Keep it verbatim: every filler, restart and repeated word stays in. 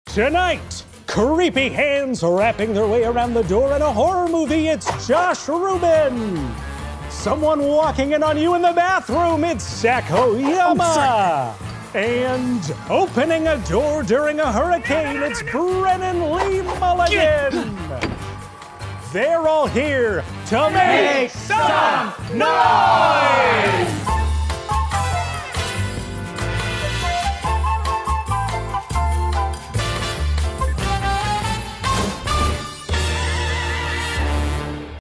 Tonight, creepy hands wrapping their way around the door in a horror movie, it's Josh Rubin. Someone walking in on you in the bathroom, it's Zach Oyama. And opening a door during a hurricane, it's Brennan Lee Mulligan. They're all here to make some noise!